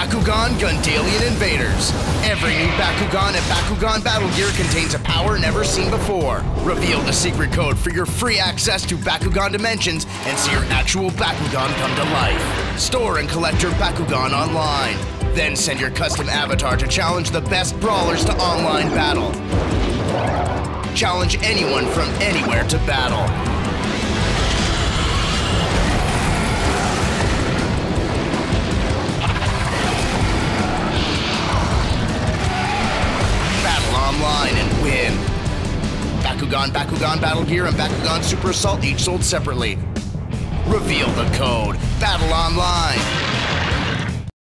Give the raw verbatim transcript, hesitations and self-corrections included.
Bakugan Gundalian Invaders. Every new Bakugan and Bakugan Battle Gear contains a power never seen before. Reveal the secret code for your free access to Bakugan Dimensions and see your actual Bakugan come to life. Store and collect your Bakugan online. Then send your custom avatar to challenge the best brawlers to online battle. Challenge anyone from anywhere to battle. Online and win. Bakugan, Bakugan Battle Gear, and Bakugan Super Assault each sold separately. Reveal the code. Battle online.